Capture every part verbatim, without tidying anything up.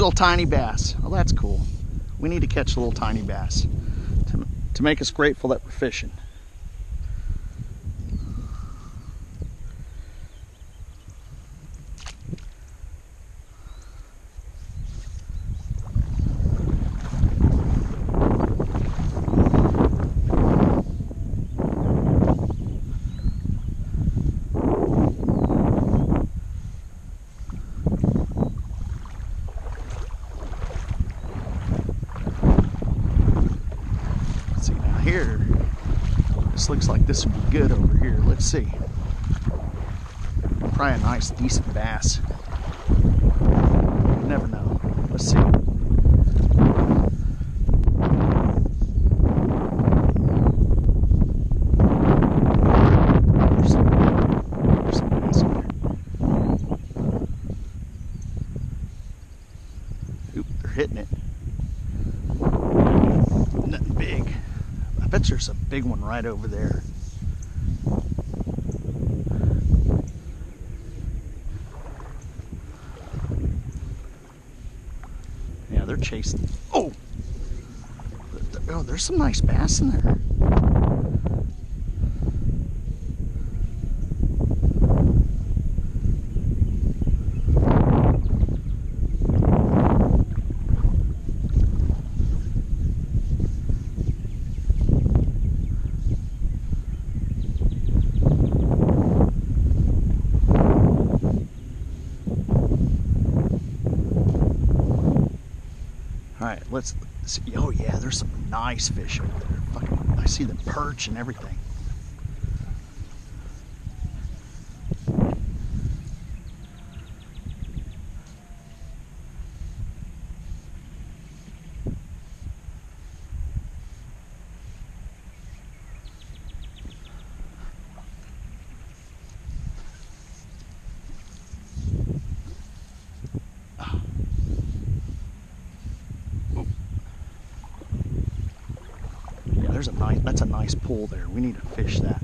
Little tiny bass. Oh, that's cool. We need to catch little tiny bass to, to make us grateful that we're fishing. Here, this looks like this would be good over here. Let's see. Probably a nice, decent bass. You never know. Let's see. There's some, there's some bass in there. Oop, they're hitting it. Nothing big. I bet there's a big one right over there. Yeah, they're chasing. Oh! Oh, there's some nice bass in there. All right, let's see. Oh yeah, there's some nice fish over there. Fucking, I see the perch and everything. There's a nice, that's a nice pool there. We need to fish that.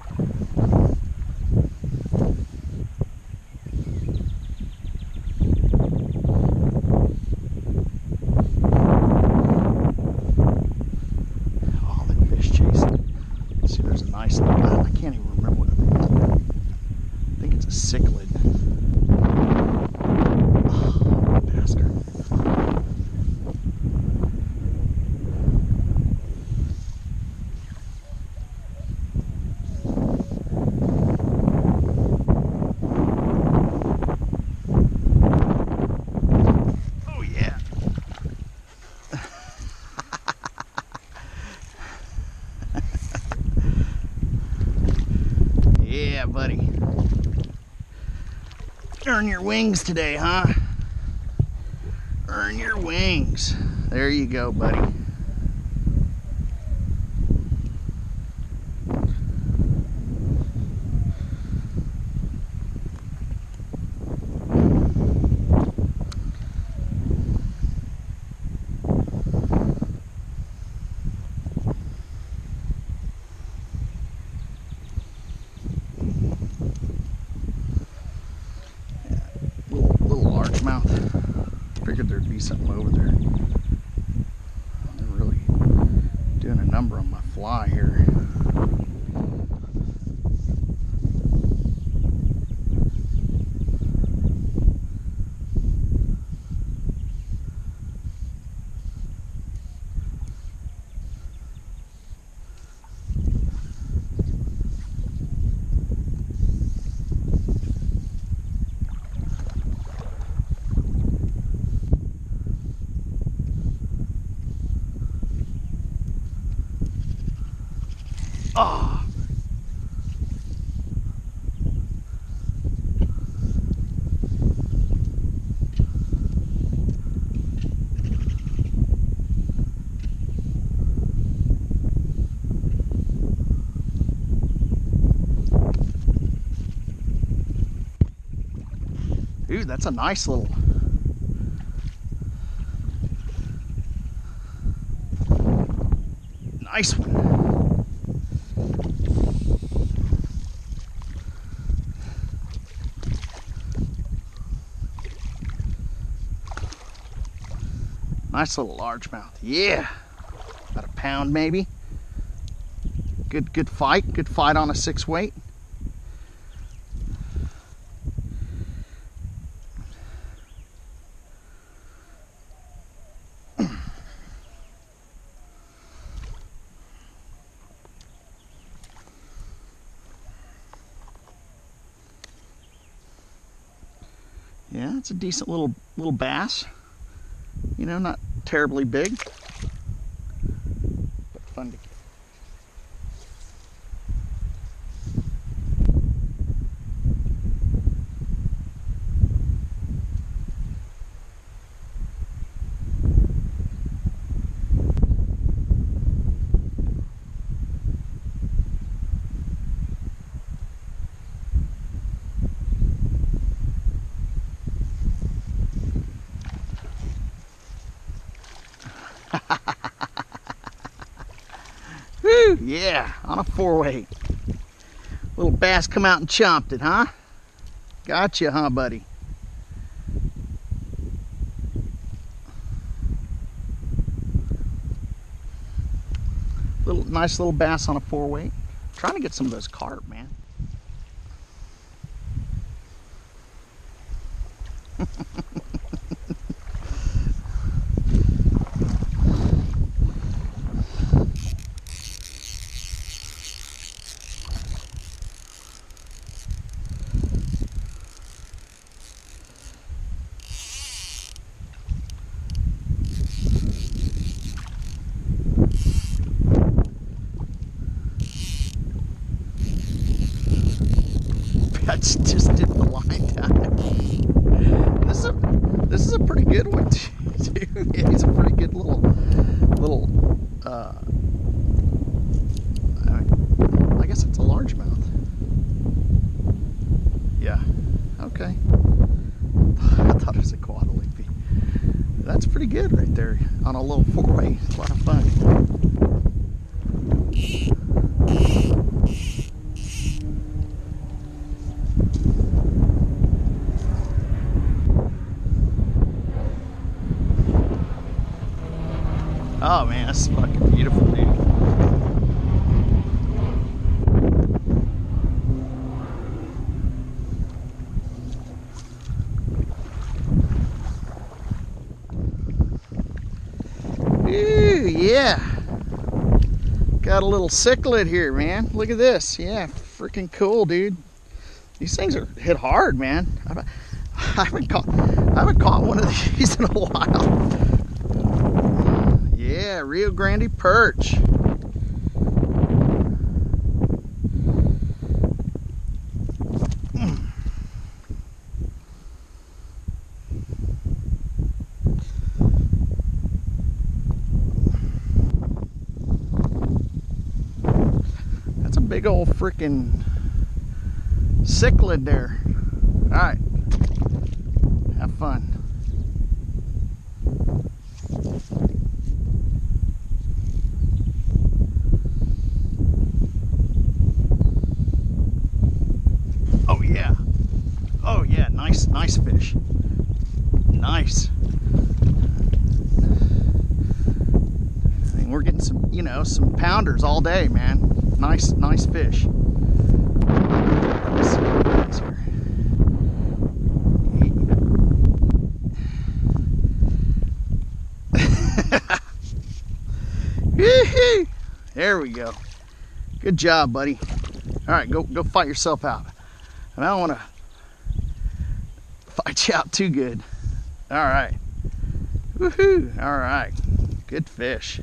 Oh, the fish chasing. See, there's a nice, God, I can't even remember what it is. I think it's a cichlid. Oh, bastard. Yeah, buddy. Earn your wings today, huh? Earn your wings. There you go, buddy. Largemouth. Figured there'd be something over there. They're really doing a number on my fly here. Oh. Dude, that's a nice little... Nice one. Nice little largemouth. Yeah. About a pound maybe. Good, good fight. Good fight on a six weight. Yeah, it's a decent little little bass. You know, not terribly big, but fun to get. Woo, yeah, on a four weight. Little bass come out and chomped it, huh? Gotcha, huh, buddy? Little nice little bass on a four weight. Trying to get some of those carp, man. That's just did the line down. This is a this is a pretty good one too. Yeah, he's a pretty good little little. Uh, I guess it's a largemouth. Yeah. Okay. I thought it was a Guadalupe. That's pretty good right there on a little four way. It's a lot of fun. Oh man, that's fucking beautiful, dude. Ooh, yeah. Got a little cichlid here, man. Look at this. Yeah, freaking cool, dude. These things are hit hard, man. I haven't caught, I haven't caught one of these in a while. Yeah, Rio Grande perch. That's a big old freaking cichlid there. All right, have fun. Oh yeah. Oh yeah, nice, nice fish. Nice. I mean, we're getting some, you know, some pounders all day, man. Nice, nice fish. Let's see what happens here. There we go. Good job, buddy. All right, go go fight yourself out. And I don't want to fight you out too good. All right. Woohoo. All right. Good fish.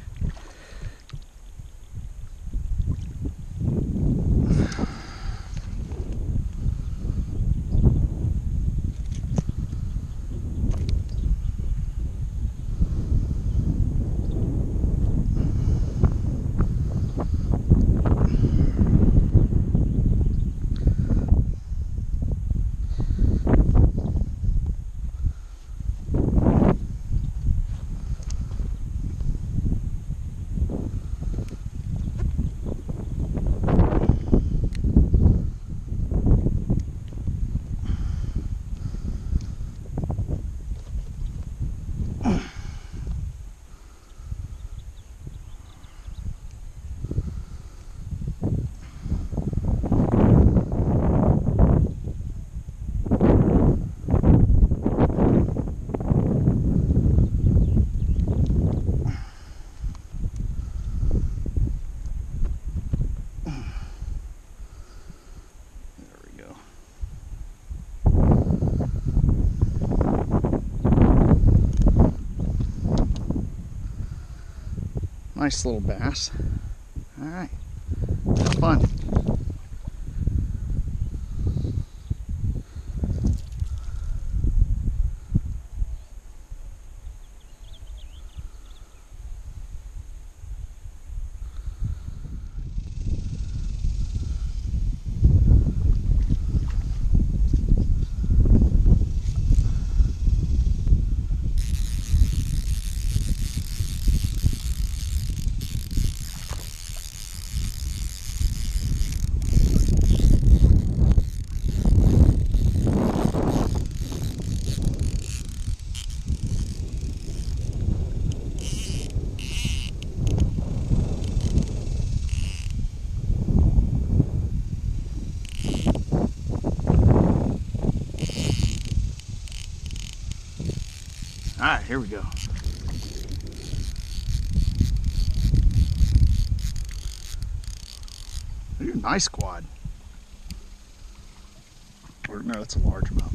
nice little bass. All right, have fun. All right, here we go. Ooh, nice quad. Or no, that's a largemouth.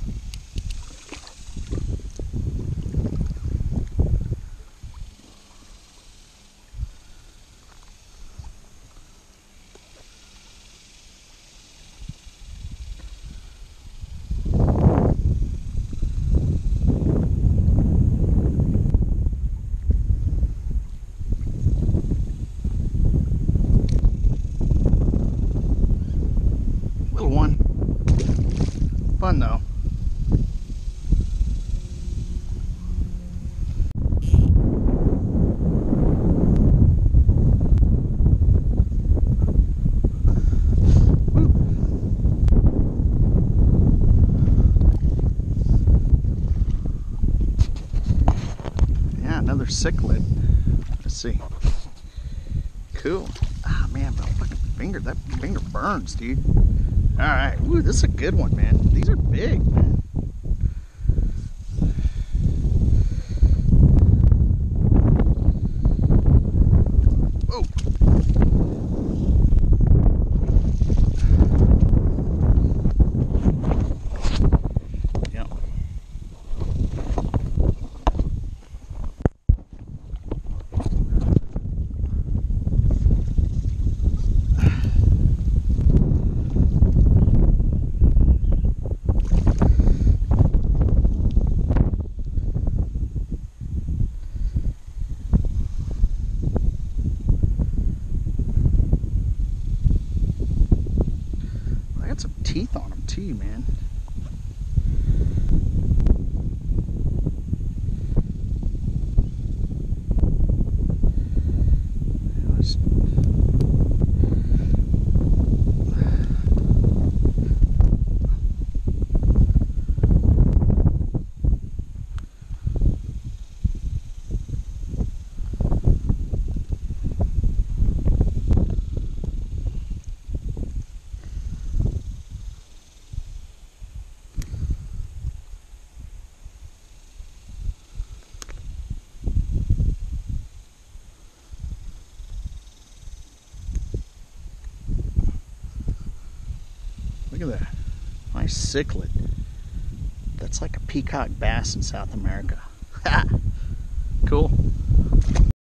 Little one. Fun though. Yeah, another cichlid. Let's see. Cool. Ah, man, my fucking finger, that finger burns, dude. All right, ooh, this is a good one, man. These are big, man. Whoa. Yeah. I got some teeth on them too, man. It was... Look at that. Nice cichlid. That's like a peacock bass in South America. Ha! Cool.